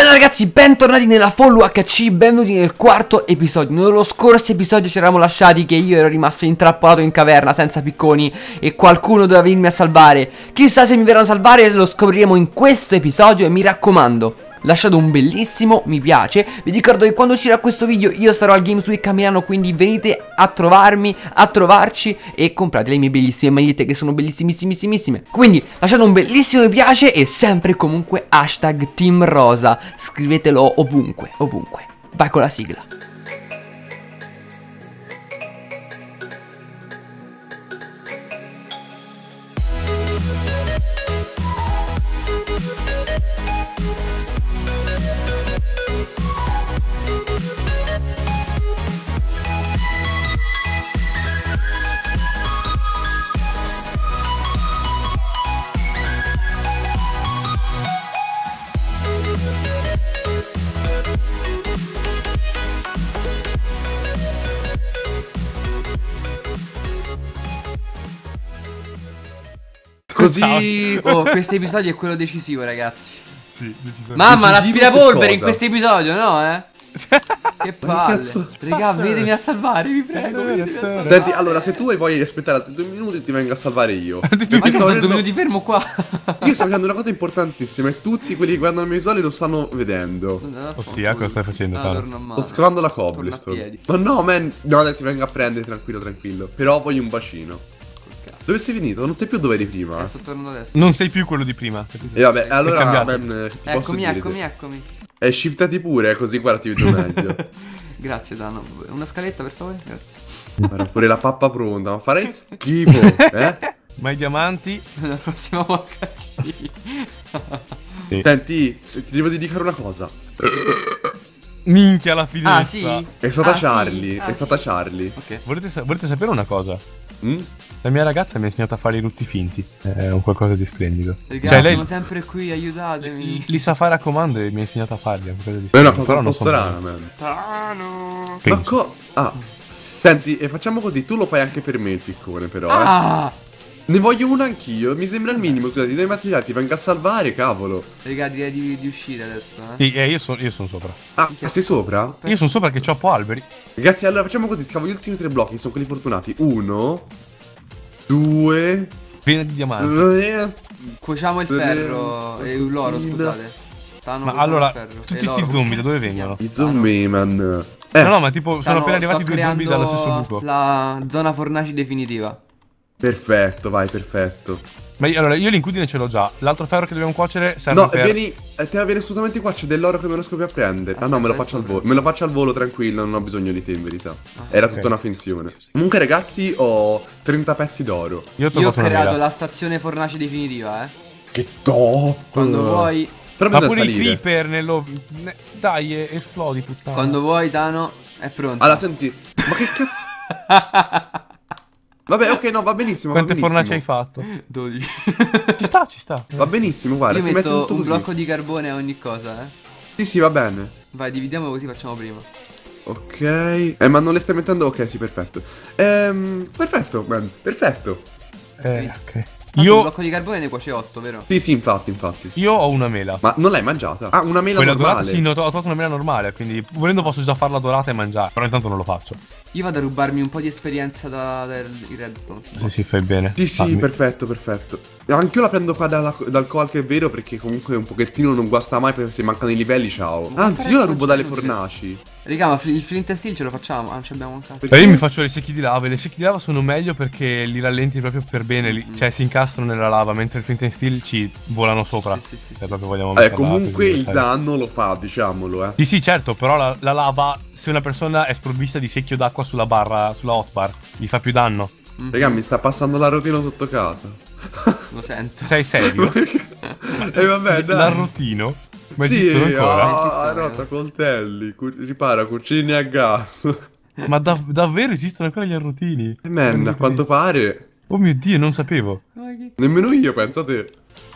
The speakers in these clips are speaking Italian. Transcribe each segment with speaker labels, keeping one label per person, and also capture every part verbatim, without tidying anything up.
Speaker 1: Bene ragazzi, bentornati nella Fall U H C, benvenuti nel quarto episodio. Nello scorso episodio ci eravamo lasciati che io ero rimasto intrappolato in caverna senza picconi e qualcuno doveva venirmi a salvare. Chissà se mi verranno a salvare, lo scopriremo in questo episodio e mi raccomando, lasciate un bellissimo mi piace. Vi ricordo che quando uscirà questo video io sarò al Games Week a Milano, quindi venite a trovarmi, a trovarci e comprate le mie bellissime magliette che sono bellissimissimissime. Quindi lasciate un bellissimo mi piace e sempre e comunque hashtag Team Rosa. Scrivetelo ovunque, ovunque. Vai con la sigla.
Speaker 2: Così.
Speaker 1: Oh, questo episodio è quello decisivo, ragazzi.
Speaker 2: Sì, decisamente.
Speaker 1: Mamma, l'aspirapolvere in
Speaker 2: cosa?
Speaker 1: questo episodio, no, eh? Che palle.
Speaker 2: cazzo?
Speaker 1: Raga, venitemi a salvare, vi prego, venitemi a salvare.
Speaker 2: Senti, allora, se tu hai voglia di aspettare altri due minuti, ti vengo a salvare io.
Speaker 1: Ma
Speaker 2: Perché
Speaker 1: che sto
Speaker 2: sto
Speaker 1: due
Speaker 2: vedendo-
Speaker 1: minuti fermo qua.
Speaker 2: Io sto facendo una cosa importantissima e tutti quelli che guardano i miei visuali lo stanno vedendo.
Speaker 3: Ossia, cosa stai facendo, Tano?
Speaker 2: Sto scavando la
Speaker 1: Torna a
Speaker 2: cobblestone.
Speaker 1: piedi.
Speaker 2: Ma no, man. No, dai, ti vengo a prendere, tranquillo, tranquillo. Però voglio un bacino. Dove sei finito? Non sai più dove eri prima.
Speaker 1: Eh, sto tornando adesso.
Speaker 3: Non sei più quello di prima.
Speaker 2: E vabbè, allora,
Speaker 3: cambiato.
Speaker 2: man, ti posso
Speaker 1: Eccomi,
Speaker 2: dire.
Speaker 1: eccomi, eccomi.
Speaker 2: E shiftati pure, così guarda ti vedo meglio.
Speaker 1: Grazie, Dano. Una scaletta, per favore? Grazie.
Speaker 2: Guarda, pure la pappa pronta, ma farei schifo, eh?
Speaker 3: Ma i diamanti?
Speaker 1: La prossima U H C.
Speaker 3: Sì.
Speaker 2: Senti, se ti devo dedicare una cosa.
Speaker 3: Minchia la finestra.
Speaker 1: Ah, sì?
Speaker 2: È stata
Speaker 1: Ah, sì?
Speaker 2: Charlie,
Speaker 1: Ah,
Speaker 2: è
Speaker 1: sì.
Speaker 2: stata Charlie.
Speaker 1: Ok.
Speaker 3: Volete, sa- volete sapere una cosa?
Speaker 2: Mm?
Speaker 3: La mia ragazza mi ha insegnato a fare i rutti finti. È un qualcosa di splendido.
Speaker 1: Raga,
Speaker 3: Cioè, lei
Speaker 1: sono sempre qui, aiutatemi.
Speaker 3: li sa fare a comando e mi ha insegnato a farli. È un qualcosa di
Speaker 2: È una
Speaker 3: splendido.
Speaker 2: cosa
Speaker 3: Però
Speaker 2: un po'
Speaker 3: non so
Speaker 2: strana,
Speaker 3: bene.
Speaker 2: man.
Speaker 1: Tano.
Speaker 2: Ma
Speaker 3: Penso.
Speaker 2: co... Ah. Senti, e facciamo così, tu lo fai anche per me il piccone però, eh.
Speaker 1: Ah!
Speaker 2: Ne voglio uno anch'io, mi sembra il minimo, scusati, devi mettere ti venga a salvare, cavolo.
Speaker 1: Raga, direi di, di uscire adesso, eh.
Speaker 3: Sì, eh, io sono io son sopra.
Speaker 2: Ah, sei sopra?
Speaker 3: Io sono sopra che cioppo alberi.
Speaker 2: Ragazzi, allora facciamo così, scavo gli ultimi tre blocchi, sono quelli fortunati. Uno, due,
Speaker 3: Piena di diamanti.
Speaker 2: tre.
Speaker 1: Cuociamo il ferro e l'oro, scusate. Tano,
Speaker 3: Ma
Speaker 1: cuociamo
Speaker 3: allora,
Speaker 1: il ferro.
Speaker 3: tutti
Speaker 1: E
Speaker 3: sti
Speaker 1: l'oro,
Speaker 3: zombie da dove
Speaker 1: come si
Speaker 3: vengono?
Speaker 2: I zombie, man. Eh,
Speaker 3: No, no, ma tipo sono
Speaker 1: Tano,
Speaker 3: appena arrivati
Speaker 1: sto
Speaker 3: due zombie dallo stesso
Speaker 1: creando
Speaker 3: buco.
Speaker 1: la zona fornaci definitiva.
Speaker 2: perfetto, vai, perfetto.
Speaker 3: Ma io, allora, io l'incudine ce l'ho già. L'altro ferro che dobbiamo cuocere serve
Speaker 2: No,
Speaker 3: per...
Speaker 2: vieni, eh, te vieni assolutamente qua, c'è dell'oro che non riesco più a prendere. Ah no, me lo
Speaker 1: Aspetta,
Speaker 2: faccio al
Speaker 1: adesso
Speaker 2: volo. Me lo faccio al volo tranquillo, non ho bisogno di te in verità.
Speaker 1: Ah,
Speaker 2: Era
Speaker 3: ok.
Speaker 2: tutta una finzione. Comunque ragazzi, ho trenta pezzi d'oro.
Speaker 3: Io ho
Speaker 1: Io ho
Speaker 3: trovato una
Speaker 1: creato
Speaker 3: mela.
Speaker 1: la stazione fornace definitiva, eh.
Speaker 2: Che top!
Speaker 1: Quando vuoi,
Speaker 2: Però
Speaker 3: Ma
Speaker 2: bisogna
Speaker 3: pure i
Speaker 2: salire.
Speaker 3: creeper nello... ne- Dai, eh, esplodi, puttana.
Speaker 1: quando vuoi, Tano, è pronto.
Speaker 2: Allora, senti, ma che cazzo? Vabbè, ok, no, va benissimo, va
Speaker 3: Quante
Speaker 2: benissimo.
Speaker 3: fornaci hai fatto?
Speaker 1: dodici.
Speaker 3: Ci sta, ci sta.
Speaker 2: Va benissimo, guarda,
Speaker 1: Io
Speaker 2: si mette
Speaker 1: metto
Speaker 2: tutto
Speaker 1: un
Speaker 2: così.
Speaker 1: blocco di carbone a ogni cosa, eh.
Speaker 2: Sì, sì, va bene.
Speaker 1: Vai, dividiamo così facciamo prima.
Speaker 2: Ok. Eh, ma non le stai mettendo? Ok, sì, perfetto. Ehm, perfetto, man, perfetto.
Speaker 3: Eh, ok.
Speaker 1: Tanto un
Speaker 3: Io,
Speaker 1: blocco di carbone ne cuoce otto, vero?
Speaker 2: Sì, sì, infatti, infatti.
Speaker 3: io ho una mela.
Speaker 2: Ma non l'hai mangiata? Ah, una mela
Speaker 3: Quella
Speaker 2: normale.
Speaker 3: dorata, sì, ne ho, ho trovato una mela normale, quindi volendo posso già farla dorata e mangiare. Però intanto non lo faccio.
Speaker 1: Io vado a rubarmi un po' di esperienza da, dai redstone.
Speaker 3: Sì, sì, fai bene.
Speaker 2: Sì, sì,
Speaker 3: Fammi.
Speaker 2: perfetto, perfetto. Anch'io la prendo qua dalla- dal coal, che è vero, perché comunque un pochettino non guasta mai, perché se mancano i livelli, ciao. Anzi, io la rubo dalle fornaci.
Speaker 1: Raga, ma fl- il flint and steel ce lo facciamo? Ah, non ci abbiamo un cazzo.
Speaker 3: Beh, io mi faccio le secchi di lava e le secchi di lava sono meglio perché li rallenti proprio per bene, li-
Speaker 1: Mm.
Speaker 3: cioè si incastrano nella lava, mentre il flint and steel ci volano sopra.
Speaker 1: Sì, sì, sì.
Speaker 3: Se proprio vogliamo
Speaker 2: Eh,
Speaker 3: metterla
Speaker 2: comunque
Speaker 3: così,
Speaker 2: il
Speaker 3: sai.
Speaker 2: danno lo fa, diciamolo, eh.
Speaker 3: Sì, sì, certo, però la, la lava, se una persona è sprovvista di secchio d'acqua sulla barra, sulla hotbar, gli fa più danno.
Speaker 1: Mhm,
Speaker 2: Raga, mi sta passando la rotina sotto casa.
Speaker 1: Lo sento.
Speaker 3: Sei serio?
Speaker 2: E vabbè, dai.
Speaker 3: L'arrotino? Ma
Speaker 2: Sì,
Speaker 3: esistono ancora?
Speaker 2: ah,
Speaker 1: Esistono,
Speaker 2: rota,
Speaker 1: eh.
Speaker 2: coltelli, cu- ripara, cucini a gas.
Speaker 3: Ma dav- davvero esistono ancora gli arrotini?
Speaker 2: E man, a quanto pare,
Speaker 3: Oh mio Dio, non sapevo.
Speaker 1: Ma che-
Speaker 2: nemmeno io, pensate.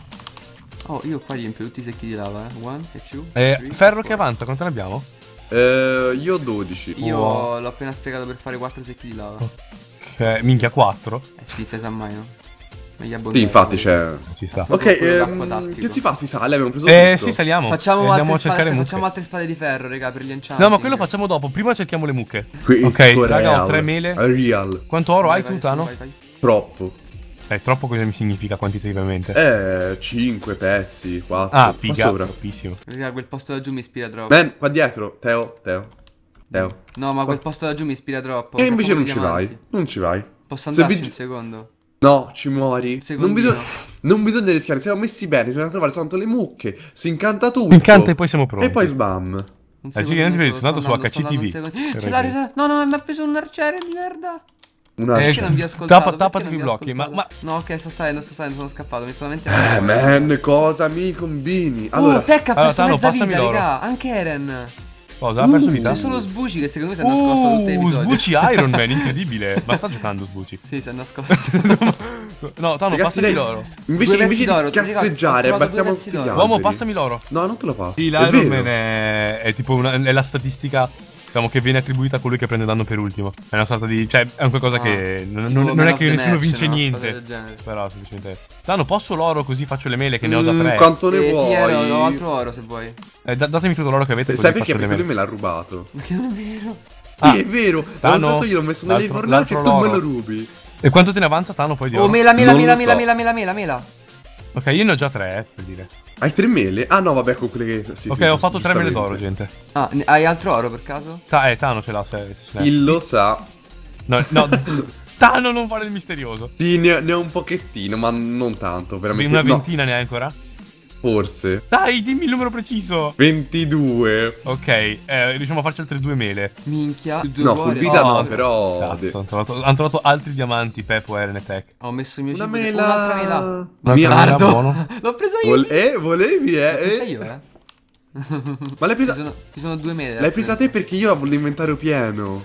Speaker 1: Oh, io qua riempio tutti i secchi di lava, eh. One e two.
Speaker 3: Eh,
Speaker 1: three,
Speaker 3: ferro
Speaker 1: four.
Speaker 3: che avanza, quanto ne abbiamo?
Speaker 2: Eh, io ho dodici.
Speaker 1: Io
Speaker 3: Wow.
Speaker 1: l'ho appena spiegato per fare quattro secchi di lava.
Speaker 3: Ok, minchia, quattro.
Speaker 1: Eh sì, se sa mai, no? Meglio abbondare.
Speaker 2: Sì, infatti c'è.
Speaker 3: Ci sta.
Speaker 2: Ok,
Speaker 1: Quello
Speaker 2: ehm,
Speaker 1: d'acqua tattico.
Speaker 2: che si fa? Si sale? Abbiamo preso
Speaker 3: Eh
Speaker 2: tutto.
Speaker 3: sì, saliamo.
Speaker 1: Facciamo,
Speaker 3: E
Speaker 1: altre
Speaker 3: andiamo a
Speaker 1: spade,
Speaker 3: cercare mucche.
Speaker 1: facciamo altre spade di ferro, raga, per gli enchanti.
Speaker 3: No, ma quello facciamo dopo. Prima cerchiamo le mucche.
Speaker 2: Qui,
Speaker 3: Ok,
Speaker 2: tutto
Speaker 3: raga,
Speaker 2: real.
Speaker 3: ho tre mele.
Speaker 2: Real.
Speaker 3: Quanto oro
Speaker 1: Vai,
Speaker 3: hai
Speaker 1: vai,
Speaker 3: tu,
Speaker 1: su,
Speaker 3: Tano?
Speaker 1: vai, vai.
Speaker 2: Troppo.
Speaker 3: Eh, troppo cosa mi significa quantitativamente?
Speaker 2: Eh, cinque pezzi, quattro.
Speaker 3: Ah,
Speaker 2: Qua
Speaker 3: figa,
Speaker 2: sopra.
Speaker 3: troppissimo.
Speaker 1: Raga, quel posto da giù mi ispira troppo.
Speaker 2: Ben, qua dietro. Teo, Teo. Teo.
Speaker 1: No, ma quel posto da giù mi ispira troppo.
Speaker 2: E
Speaker 1: c'è
Speaker 2: invece non
Speaker 1: proprio
Speaker 2: ci
Speaker 1: diamanti.
Speaker 2: vai. Non ci vai.
Speaker 1: Posso
Speaker 2: Se
Speaker 1: andarci
Speaker 2: vi-
Speaker 1: un secondo?
Speaker 2: No, ci muori. Non
Speaker 1: Secondino.
Speaker 2: bisogna, non bisogna rischiare. Siamo messi bene. Bisogna trovare soltanto le mucche. Si incanta tutto.
Speaker 3: Si incanta e poi siamo pronti.
Speaker 2: E poi sbam.
Speaker 1: Un
Speaker 3: Eh,
Speaker 1: secondo,
Speaker 3: gigante,
Speaker 1: solo,
Speaker 3: sono andato
Speaker 1: sto andando,
Speaker 3: su
Speaker 1: sto andando
Speaker 3: H C T V.
Speaker 1: un secondo.
Speaker 3: Per
Speaker 1: Ce l'ha
Speaker 3: ragione.
Speaker 1: ris- No, no, mi ha preso un arciere di merda.
Speaker 2: Una...
Speaker 3: Eh,
Speaker 1: Perché non vi ho ascoltato?
Speaker 3: tappa-
Speaker 1: Perché
Speaker 3: tappati
Speaker 1: non
Speaker 3: i
Speaker 1: vi ho
Speaker 3: blocchi, ma-
Speaker 1: ascoltato?
Speaker 3: ma-
Speaker 1: No, ok, sto salendo, sto salendo, sono scappato. Mi sono
Speaker 2: Eh,
Speaker 1: veramente...
Speaker 2: man, cosa mi combini? Allora,
Speaker 1: Oh, Tech ha
Speaker 3: allora,
Speaker 1: perso
Speaker 3: Tano,
Speaker 1: mezza
Speaker 3: passami
Speaker 1: vita,
Speaker 3: l'oro.
Speaker 1: raga. Anche Eren.
Speaker 3: Cosa? Ha perso vita?
Speaker 1: C'è solo Sbuci che secondo me si è nascosto tutte le
Speaker 3: Uh,
Speaker 1: episodi.
Speaker 3: Sbuci Iron Man, incredibile. Ma sta giocando Sbuci.
Speaker 1: Sì, si è nascosto.
Speaker 3: No, Tano,
Speaker 2: ragazzi,
Speaker 3: passami
Speaker 2: lei-
Speaker 3: l'oro.
Speaker 2: invece,
Speaker 1: Due
Speaker 2: invece
Speaker 1: pezzi
Speaker 2: di
Speaker 1: d'oro, ti ricordo, ho
Speaker 2: cazzeggiare,
Speaker 1: trovato due
Speaker 2: battiamo
Speaker 1: pezzi
Speaker 2: tutti gli
Speaker 1: d'oro.
Speaker 2: alberi.
Speaker 3: Uomo, passami l'oro.
Speaker 2: No, non te lo passo.
Speaker 3: Sì,
Speaker 2: È
Speaker 3: l'Iron
Speaker 2: vero.
Speaker 3: Man è, è tipo una, è la statistica, diciamo, che viene attribuita a colui che prende danno per ultimo. È una sorta di... cioè, è un qualcosa
Speaker 1: Ah.
Speaker 3: che... Non,
Speaker 1: Tipo
Speaker 3: non- non
Speaker 1: Man
Speaker 3: è
Speaker 1: of
Speaker 3: che
Speaker 1: the
Speaker 3: nessuno
Speaker 1: match,
Speaker 3: vince
Speaker 1: no?
Speaker 3: niente.
Speaker 1: Cose del genere.
Speaker 3: Però, semplicemente... Tano, posso l'oro così faccio le mele che ne ho già
Speaker 2: Mm,
Speaker 3: tre?
Speaker 2: quanto ne
Speaker 1: E
Speaker 2: vuoi?
Speaker 1: ti ero, ho altro oro se vuoi.
Speaker 3: Eh, da- datemi tutto l'oro che avete così
Speaker 2: Sai perché?
Speaker 3: faccio le
Speaker 2: Perché lui
Speaker 3: mele.
Speaker 2: me l'ha rubato.
Speaker 1: Perché non è vero.
Speaker 3: Ah.
Speaker 2: Sì, è vero.
Speaker 3: Ah,
Speaker 2: L'altro
Speaker 3: no.
Speaker 2: stato io l'ho messo nelle
Speaker 3: L'altro-
Speaker 2: fornaci e
Speaker 3: l'altro
Speaker 2: tu me
Speaker 3: loro.
Speaker 2: lo rubi.
Speaker 3: E quanto te ne avanza, Tano, poi di oro?
Speaker 1: Oh, mela, mela,
Speaker 2: Non
Speaker 1: mela,
Speaker 2: lo
Speaker 1: mela,
Speaker 2: so.
Speaker 1: mela, mela, mela, mela.
Speaker 3: Ok, io ne ho già tre, eh, per dire.
Speaker 2: Hai tre mele? Ah no, vabbè, con quelle che... Sì,
Speaker 3: Ok,
Speaker 2: sì,
Speaker 3: ho
Speaker 2: giusto-
Speaker 3: fatto tre mele d'oro,
Speaker 2: giustamente.
Speaker 3: gente.
Speaker 1: Ah, ne- hai altro oro per caso?
Speaker 3: Ta- eh, Tano ce l'ha, se, se ce n'è.
Speaker 2: Il lo sa.
Speaker 3: No, no. Tano, non fare il misterioso.
Speaker 2: Sì, ne, ne ho un pochettino, ma non tanto, veramente.
Speaker 3: Una
Speaker 2: No,
Speaker 3: ventina ne hai ancora?
Speaker 2: forse.
Speaker 3: Dai, dimmi il numero preciso.
Speaker 2: ventidue.
Speaker 3: Ok, eh, riusciamo a farci altre due mele.
Speaker 1: Minchia. Più due
Speaker 2: No,
Speaker 1: cuori.
Speaker 2: full vita
Speaker 3: Oh,
Speaker 2: no, però...
Speaker 3: Cazzo, hanno trovato, han trovato altri diamanti, Peppo, Eren e Tech.
Speaker 1: Ho messo il mio
Speaker 2: Una
Speaker 1: cibo.
Speaker 2: mela.
Speaker 1: Un'altra mela.
Speaker 3: Un'altra
Speaker 2: Mia-
Speaker 3: mela,
Speaker 1: Bastardo.
Speaker 3: buono.
Speaker 1: L'ho preso io.
Speaker 2: Vol-
Speaker 1: sì.
Speaker 2: eh, volevi, eh?
Speaker 1: L'ho presa
Speaker 2: eh?
Speaker 1: io, eh.
Speaker 2: Ma l'hai
Speaker 1: Ci
Speaker 2: presa...
Speaker 1: sono, ci sono due mele.
Speaker 2: L'hai
Speaker 1: adesso.
Speaker 2: presa te perché io avevo l'inventario pieno.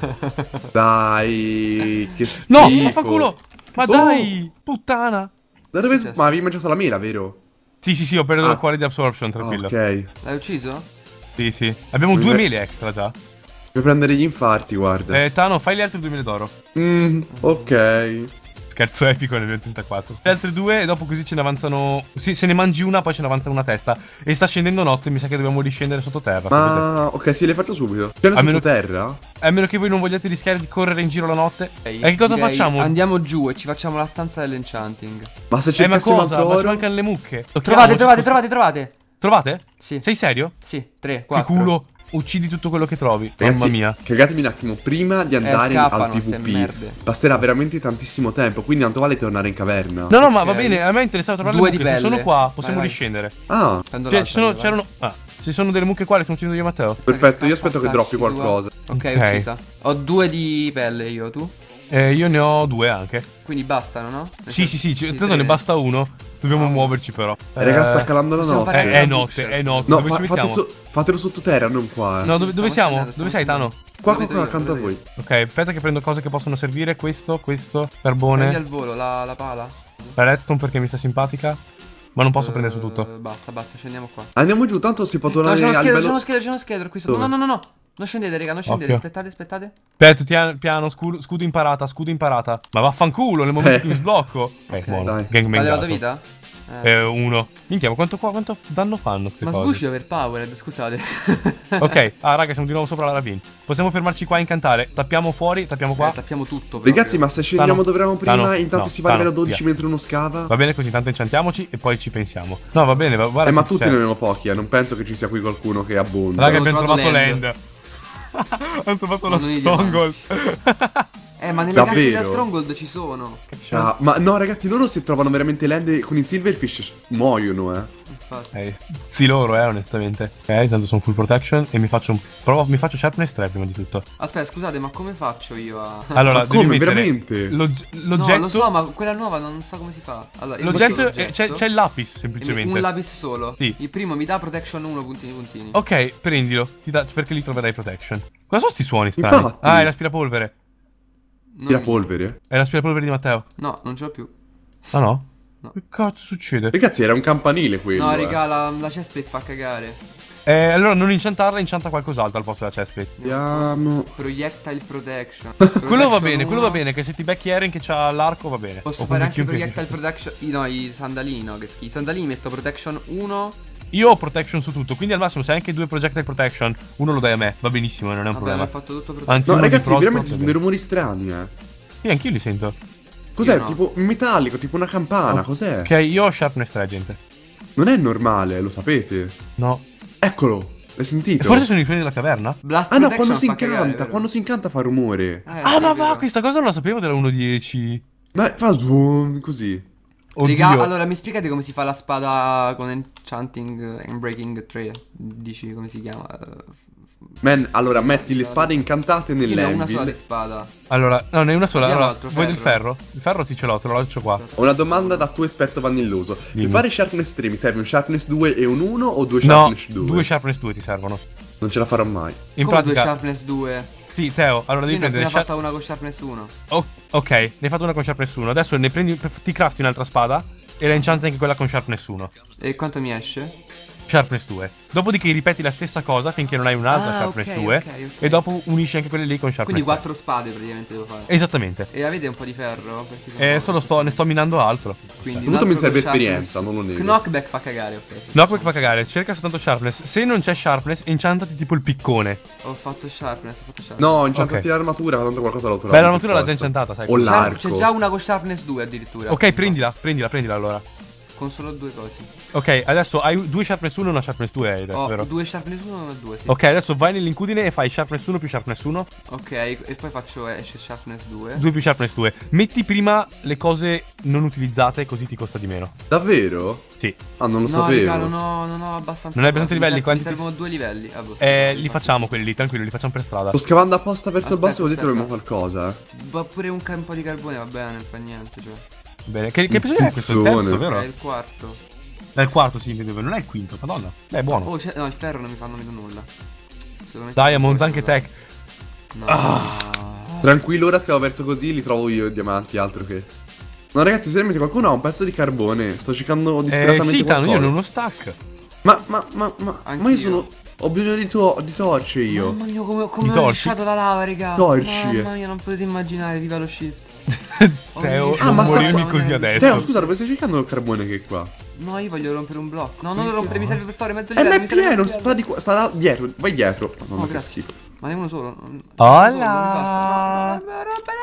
Speaker 2: Dai, che schifo.
Speaker 3: No, vaffanculo! Ma
Speaker 2: Oh.
Speaker 3: dai, puttana!
Speaker 2: Da dove...
Speaker 1: Successo?
Speaker 2: Ma avevi mangiato la mela, vero?
Speaker 3: Sì, sì, sì, ho perso
Speaker 2: Ah.
Speaker 3: il cuore di absorption, tranquillo.
Speaker 2: Ok.
Speaker 1: L'hai ucciso?
Speaker 3: Sì, sì. Abbiamo
Speaker 2: Mi
Speaker 3: due
Speaker 2: ve-
Speaker 3: mele extra già.
Speaker 2: Per prendere gli infarti, guarda.
Speaker 3: Eh, Tano, fai le altre due mele d'oro.
Speaker 2: Mm, ok.
Speaker 3: Scherzo epico nel trentaquattro. Le altre due, e dopo così ce ne avanzano. Sì, se ne mangi una, poi ce ne avanza una testa. E sta scendendo notte, mi sa che dobbiamo riscendere sottoterra. sapete?
Speaker 2: Ma... Ok, sì, le faccio subito. C'è una
Speaker 3: A meno-
Speaker 2: sottoterra?
Speaker 3: A meno che voi non vogliate rischiare di correre in giro la notte.
Speaker 1: Ok,
Speaker 3: E che cosa
Speaker 1: direi
Speaker 3: facciamo?
Speaker 1: Andiamo giù e ci facciamo la stanza dell'enchanting.
Speaker 2: Ma se
Speaker 3: Eh, ma
Speaker 2: cercassimo
Speaker 3: cosa?
Speaker 2: altro
Speaker 3: Ma ci
Speaker 2: oro...
Speaker 3: mancano le mucche. Tocchiamo,
Speaker 1: Trovate,
Speaker 3: ci
Speaker 1: trovate,
Speaker 3: spost-
Speaker 1: trovate, trovate.
Speaker 3: Trovate?
Speaker 1: Sì.
Speaker 3: Sei serio?
Speaker 1: Sì, tre,
Speaker 3: Che
Speaker 1: quattro.
Speaker 3: culo. Uccidi tutto quello che trovi.
Speaker 2: Ragazzi,
Speaker 3: Mamma mia.
Speaker 2: cagatemi un attimo, prima di andare
Speaker 1: scappano,
Speaker 2: al
Speaker 1: ste
Speaker 2: PvP
Speaker 1: merde.
Speaker 2: passerà veramente tantissimo tempo, quindi tanto vale tornare in caverna.
Speaker 3: No, no, ma
Speaker 1: Ok.
Speaker 3: va bene. A me interessava trovare
Speaker 1: Due
Speaker 3: le
Speaker 1: di
Speaker 3: mucche. Se
Speaker 1: pelle.
Speaker 3: sono qua, possiamo
Speaker 1: Vai, vai.
Speaker 3: riscendere.
Speaker 2: Ah,
Speaker 1: Prendo
Speaker 3: Cioè,
Speaker 1: l'altra
Speaker 3: ci sono,
Speaker 1: io, vai.
Speaker 3: c'erano. Ah, ci sono delle mucche qua, le sto uccidendo io e Matteo.
Speaker 2: perfetto, io aspetto che
Speaker 1: Attacchi
Speaker 2: droppi
Speaker 1: tua.
Speaker 2: qualcosa.
Speaker 1: Ok,
Speaker 3: Ok.
Speaker 1: uccisa. Ho due di pelle io, tu?
Speaker 3: Eh, io ne ho due anche.
Speaker 1: Quindi bastano, no? Nel
Speaker 3: Sì,
Speaker 1: senso-
Speaker 3: sì, sì, ci- tanto
Speaker 1: tre.
Speaker 3: ne basta uno. Dobbiamo
Speaker 1: Ah.
Speaker 3: muoverci però.
Speaker 2: Eh, raga, sta
Speaker 3: Eh,
Speaker 2: calando la
Speaker 1: possiamo
Speaker 2: notte.
Speaker 1: fare
Speaker 3: È,
Speaker 1: una
Speaker 3: è notte, è notte.
Speaker 2: No,
Speaker 3: Dove
Speaker 2: fa-
Speaker 3: ci
Speaker 2: fate
Speaker 3: mettiamo?
Speaker 2: so- fatelo sottoterra, non qua. eh.
Speaker 3: No, dove, dove
Speaker 1: Stiamo
Speaker 3: siamo?
Speaker 1: scendendo,
Speaker 3: Dove
Speaker 1: stiamo
Speaker 3: sei, Tano?
Speaker 1: scendendo.
Speaker 2: Qua,
Speaker 1: Lo
Speaker 2: qua,
Speaker 1: vedo
Speaker 2: qua,
Speaker 1: io,
Speaker 2: accanto a
Speaker 1: lo
Speaker 2: voi.
Speaker 1: vedo
Speaker 3: Ok, aspetta che prendo cose che possono servire. Questo, questo,
Speaker 1: io. Prendi
Speaker 3: carbone,
Speaker 1: al volo la, la pala.
Speaker 3: la redstone perché mi sta simpatica. Ma non posso
Speaker 1: Eh,
Speaker 3: prendere su tutto.
Speaker 1: Basta, basta, scendiamo qua.
Speaker 2: Andiamo giù, tanto si può
Speaker 1: No,
Speaker 2: tornare
Speaker 1: c'è uno
Speaker 2: al
Speaker 1: scheletro, c'è
Speaker 2: bello...
Speaker 1: uno scheletro, c'è uno scheletro qui sotto. No,
Speaker 2: Dove?
Speaker 1: no, no, no. Non scendete, raga, non scendete.
Speaker 3: Occhio.
Speaker 1: Aspettate, aspettate.
Speaker 3: Aspetta, piano, piano scudo, scudo imparata, scudo imparata. Ma vaffanculo nel momento in cui mi sblocco. Ok,
Speaker 1: Ok.
Speaker 3: buono.
Speaker 2: Dai.
Speaker 3: Gangbang.
Speaker 1: Ha levato vita?
Speaker 3: Eh, uno. Minchia, ma quanto, qua, quanto danno fanno queste
Speaker 1: Ma
Speaker 3: cose?
Speaker 1: Sbushi è overpowered, scusate.
Speaker 3: Ok, ah raga, siamo di nuovo sopra la ravine. Possiamo fermarci qua a incantare. Tappiamo fuori, tappiamo qua.
Speaker 1: Eh, tappiamo tutto. proprio.
Speaker 2: Ragazzi, ma se scendiamo
Speaker 3: Tano,
Speaker 2: dove eravamo prima,
Speaker 3: Tano,
Speaker 2: intanto
Speaker 3: no,
Speaker 2: si va a
Speaker 3: Tano,
Speaker 2: livello dodici
Speaker 3: via.
Speaker 2: mentre uno scava?
Speaker 3: Va bene così, intanto inciantiamoci e poi ci pensiamo. No, va bene, va, guarda.
Speaker 2: Eh, ma
Speaker 3: che
Speaker 2: tutti
Speaker 3: c'è.
Speaker 2: ne abbiamo pochi, eh. Non penso che ci sia qui qualcuno che abbonda.
Speaker 3: Raga,
Speaker 1: Abbiamo
Speaker 3: abbiamo trovato
Speaker 1: trovato
Speaker 3: land. Hanno trovato
Speaker 1: Ma
Speaker 3: lo
Speaker 1: non i
Speaker 3: stronghold.
Speaker 1: Eh, ma nelle
Speaker 2: Davvero?
Speaker 1: casse da Stronghold ci sono.
Speaker 2: Ah, ma no, ragazzi, loro se trovano veramente land con i silverfish muoiono, eh.
Speaker 1: Infatti.
Speaker 3: Eh, sì loro, eh, onestamente. Ok, intanto sono full protection e mi faccio un... Provo, mi faccio sharpness tre prima di tutto.
Speaker 1: Aspetta, scusate, ma come faccio io a...
Speaker 3: Allora,
Speaker 2: Ma
Speaker 3: devi
Speaker 2: come,
Speaker 3: mettere
Speaker 2: veramente?
Speaker 3: l'og-
Speaker 1: No,
Speaker 3: l'oggetto...
Speaker 1: lo so, ma quella nuova non so come si fa. Allora, io
Speaker 3: L'oggetto,
Speaker 1: metto
Speaker 3: eh, c'è, c'è il lapis, semplicemente.
Speaker 1: Un lapis solo.
Speaker 3: Sì.
Speaker 1: Il primo mi dà protection uno puntini puntini.
Speaker 3: Ok, prendilo, ti dà- perché lì troverai protection. Cosa sono sti suoni strani?
Speaker 2: Infatti.
Speaker 3: Ah, è l'aspirapolvere.
Speaker 1: Non-
Speaker 2: Tira polvere.
Speaker 3: È l'aspirapolvere di Matteo.
Speaker 1: No, non ce l'ho più.
Speaker 3: Ah no?
Speaker 1: No.
Speaker 3: Che cazzo succede?
Speaker 2: Ragazzi, era un campanile quello.
Speaker 1: No,
Speaker 2: eh.
Speaker 1: raga, la, la chestplate fa cagare.
Speaker 3: Eh, allora non inciantarla, incianta qualcos'altro al posto della chestplate.
Speaker 2: Vediamo.
Speaker 1: Projectile protection.
Speaker 3: Quello va bene,
Speaker 1: Protection
Speaker 3: quello va
Speaker 1: uno.
Speaker 3: bene, che se ti becchi Eren che c'ha l'arco va bene.
Speaker 1: Posso
Speaker 3: O
Speaker 1: fare anche
Speaker 3: chiunque-
Speaker 1: projectile protection. i- No, i sandalini, no, che schifo. I sandalini metto protection uno.
Speaker 3: Io ho protection su tutto, quindi al massimo se hai anche due projectile protection, uno lo dai a me, va benissimo, non è un
Speaker 1: Vabbè,
Speaker 3: problema.
Speaker 1: ho fatto tutto protection.
Speaker 3: Anzi,
Speaker 2: No,
Speaker 3: uno di
Speaker 2: ragazzi,
Speaker 3: Frost
Speaker 2: veramente
Speaker 3: va
Speaker 2: sono
Speaker 3: bene.
Speaker 2: dei rumori strani, eh.
Speaker 3: Sì, anch'io li sento.
Speaker 2: Cos'è?
Speaker 1: Io no.
Speaker 2: Tipo metallico, tipo una campana, cos'è?
Speaker 3: Ok, io ho sharpness tre, gente.
Speaker 2: Non è normale, lo sapete?
Speaker 3: No.
Speaker 2: Eccolo, l'hai sentito?
Speaker 3: E forse sono i suoni della caverna?
Speaker 1: Blast
Speaker 2: Ah no,
Speaker 1: protection
Speaker 2: quando si
Speaker 1: fa cagare,
Speaker 2: incanta,
Speaker 1: vero?
Speaker 2: quando si incanta fa rumore.
Speaker 1: Eh,
Speaker 3: Ah,
Speaker 1: sì,
Speaker 3: ma
Speaker 1: è vero.
Speaker 3: va, questa cosa non la sapevo della uno dieci.
Speaker 2: Beh, fa zoom, così.
Speaker 3: Oddio.
Speaker 1: Raga, allora mi spiegate come si fa la spada con Enchanting and Breaking tre? Dici come si chiama?
Speaker 2: Man, allora metti le spade incantate
Speaker 1: Io ne ho una sola di
Speaker 2: nell'anvil.
Speaker 1: spada.
Speaker 3: Allora, no, ne hai una sola.
Speaker 1: Abbiamo
Speaker 3: Allora,
Speaker 1: altro
Speaker 3: vuoi del
Speaker 1: ferro?
Speaker 3: ferro? Il ferro sì ce l'ho, te lo lancio qua.
Speaker 2: Ho una domanda da tuo esperto vanilloso.
Speaker 3: Dimmi.
Speaker 2: Per fare sharpness tre mi serve un sharpness due e un uno o due
Speaker 3: No,
Speaker 2: sharpness due?
Speaker 3: due sharpness due ti servono.
Speaker 2: Non ce la farò mai.
Speaker 3: In
Speaker 1: Come due
Speaker 3: pratica,
Speaker 1: sharpness due?
Speaker 3: sì, Teo, allora devi
Speaker 1: Io ne ho
Speaker 3: prendere
Speaker 1: appena
Speaker 3: sharp-
Speaker 1: fatta una con sharpness uno.
Speaker 3: Oh, ok, ne hai fatto una con sharpness uno. Adesso ne prendi, ti crafti un'altra spada e la incianti anche quella con sharpness uno.
Speaker 1: E quanto mi esce?
Speaker 3: Sharpness due. Dopodiché ripeti la stessa cosa finché non hai un'altra
Speaker 1: Ah,
Speaker 3: sharpness
Speaker 1: ok,
Speaker 3: due.
Speaker 1: ok, ok.
Speaker 3: E dopo unisci anche quelle lì con sharpness
Speaker 1: Quindi
Speaker 3: tre.
Speaker 1: quattro spade praticamente devo fare.
Speaker 3: Esattamente.
Speaker 1: E avete un po' di ferro? Perché
Speaker 3: Eh,
Speaker 1: sono-
Speaker 3: solo sto, ne sto minando altro.
Speaker 1: Quindi
Speaker 2: Tutto
Speaker 1: un
Speaker 2: mi
Speaker 1: altro
Speaker 2: serve
Speaker 1: con sharpness.
Speaker 2: esperienza, non lo nego.
Speaker 1: Knockback fa cagare, ok.
Speaker 3: Knockback fa cagare, cerca soltanto sharpness. Se non c'è sharpness, enchantati tipo il piccone.
Speaker 1: Ho fatto sharpness, ho fatto sharpness.
Speaker 2: No, inchantati
Speaker 3: Ok.
Speaker 2: l'armatura, tanto qualcosa lo trovo.
Speaker 3: Beh, l'armatura l'ha già inchantata, sai.
Speaker 2: O
Speaker 1: Sharp-
Speaker 2: l'arco.
Speaker 1: C'è già una con sharpness due addirittura.
Speaker 3: Ok, prendila, prendila, prendila allora.
Speaker 1: Con solo due cose.
Speaker 3: Ok, adesso hai due sharpness uno e una sharpness due hai adesso,
Speaker 1: Ho
Speaker 3: vero?
Speaker 1: due sharpness uno e due, sì.
Speaker 3: Ok, adesso vai nell'incudine e fai sharpness uno più sharpness uno,
Speaker 1: Ok, e poi faccio esce sharpness due.
Speaker 3: due più sharpness due. Metti prima le cose non utilizzate così ti costa di meno.
Speaker 2: Davvero?
Speaker 3: Sì.
Speaker 2: Ah, non lo
Speaker 1: No,
Speaker 2: sapevo.
Speaker 1: raga, non ho, non ho abbastanza.
Speaker 3: Non hai abbastanza
Speaker 1: cose.
Speaker 3: livelli,
Speaker 1: Mi, ser-
Speaker 3: quanti
Speaker 1: mi
Speaker 3: ti-
Speaker 1: servono due livelli. Ah, boh.
Speaker 3: Eh, li facciamo quelli lì, tranquillo, li facciamo per strada.
Speaker 2: Sto scavando apposta verso il
Speaker 1: Aspetta,
Speaker 2: basso così
Speaker 1: aspetta.
Speaker 2: troviamo qualcosa. eh.
Speaker 1: Va pure un, ca- un po' di carbone, va bene, non fa niente, cioè.
Speaker 3: Bene, che, che episodio è questo? Il
Speaker 2: Cazzone.
Speaker 3: terzo,
Speaker 1: È
Speaker 3: vero?
Speaker 1: il quarto.
Speaker 3: È il quarto, sì, mi deve- non è il quinto, madonna. Beh, è buono.
Speaker 1: Oh, c'è- no, il ferro non mi fanno mica nulla. Devo mettere
Speaker 3: Diamonds,
Speaker 1: un po'
Speaker 3: anche
Speaker 1: di
Speaker 3: tech.
Speaker 1: No.
Speaker 3: Ah.
Speaker 2: Tranquillo, ora scavo verso così li trovo io i diamanti, altro che. No, ragazzi, seriamente qualcuno ha un pezzo di carbone. Sto cercando
Speaker 3: Eh,
Speaker 2: disperatamente
Speaker 3: sì, Tano,
Speaker 2: qualcosa.
Speaker 3: io non ho uno stack.
Speaker 2: Ma, ma, ma, ma,
Speaker 1: Anch'io.
Speaker 2: ma io sono. Ho bisogno di, to- di torce io.
Speaker 1: Mamma mia, come, come
Speaker 3: I
Speaker 1: ho
Speaker 3: torci?
Speaker 1: lasciato la lava, raga.
Speaker 2: Torci.
Speaker 1: Mamma mia, non potete immaginare, viva lo shift.
Speaker 3: Teo,
Speaker 1: Ah,
Speaker 3: non
Speaker 2: ma sta-
Speaker 3: morirmi così adesso.
Speaker 2: Teo, scusa, dove stai cercando il carbone che è qua?
Speaker 1: No, io voglio rompere un blocco. No, non lo rompere, mi serve per fare mezzo
Speaker 2: Eh, ma
Speaker 1: livello.
Speaker 2: è
Speaker 1: mi serve
Speaker 2: pieno,
Speaker 1: mezzo
Speaker 2: sta
Speaker 1: livello.
Speaker 2: di qua, sta là dietro, vai dietro. Madonna,
Speaker 1: Oh,
Speaker 2: che
Speaker 1: grazie.
Speaker 2: schifo.
Speaker 1: Ma ne uno solo. Non-
Speaker 3: Hola.
Speaker 1: non basta. No, no, no, rompere.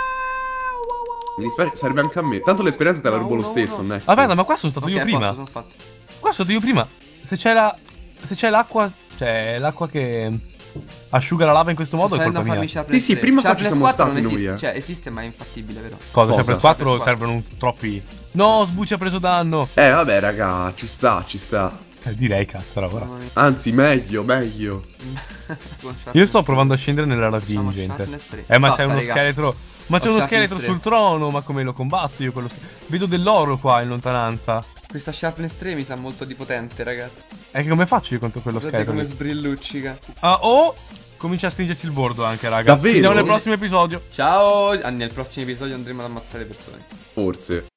Speaker 1: Wow, wow, wow.
Speaker 2: Mi dispiace, serve anche a me. Tanto l'esperienza te la
Speaker 1: No,
Speaker 2: rubo lo
Speaker 1: uno,
Speaker 2: stesso,
Speaker 1: uno.
Speaker 2: non è?
Speaker 3: Vabbè, ma qua sono stato
Speaker 1: Ok,
Speaker 3: io
Speaker 1: a
Speaker 3: prima.
Speaker 1: posto, sono fatto.
Speaker 3: Qua sono stato io prima. Se c'è la. Se c'è l'acqua. Cioè, l'acqua che asciuga la lava in questo modo
Speaker 1: Sto
Speaker 3: è
Speaker 1: salendo
Speaker 3: colpa
Speaker 1: a farmi
Speaker 3: mia.
Speaker 1: sharpness
Speaker 2: Sì, sì,
Speaker 1: tre.
Speaker 2: prima qua ci
Speaker 1: Sharpness
Speaker 2: siamo
Speaker 1: quattro
Speaker 2: stati
Speaker 1: non
Speaker 2: noi,
Speaker 1: esiste.
Speaker 2: eh.
Speaker 1: Cioè, esiste, ma è infattibile, vero?
Speaker 3: Cosa?
Speaker 2: Cosa?
Speaker 3: Sharpness quattro
Speaker 1: Sharpness
Speaker 3: servono un- troppi. No, Sbucci ha preso danno.
Speaker 2: Eh, vabbè, raga, ci sta, ci sta.
Speaker 3: Eh, direi, cazzo, ora.
Speaker 1: Mamma mia.
Speaker 2: Anzi, meglio, meglio.
Speaker 1: Con sharpness
Speaker 3: Io sto provando a scendere nella ravina,
Speaker 1: Facciamo
Speaker 3: gente.
Speaker 1: sharpness tre.
Speaker 3: Eh, ma
Speaker 1: Fatta,
Speaker 3: c'è uno
Speaker 1: raga.
Speaker 3: scheletro. Ma c'è
Speaker 1: Ho
Speaker 3: uno
Speaker 1: sharpness
Speaker 3: scheletro
Speaker 1: tre.
Speaker 3: sul trono. Ma come lo combatto io quello sch- Vedo dell'oro qua in lontananza.
Speaker 1: Questa sharpness tre mi sa molto di potente, ragazzi.
Speaker 3: E che come faccio io contro quello
Speaker 1: Guardate
Speaker 3: scheletro?
Speaker 1: come
Speaker 3: lì?
Speaker 1: sbrilluccica.
Speaker 3: Ah, oh! Comincia a stringersi il bordo anche, raga.
Speaker 2: Davvero?
Speaker 3: Ci vediamo nel prossimo episodio.
Speaker 1: Ciao. Ah, nel prossimo episodio andremo ad ammazzare le persone.
Speaker 2: Forse.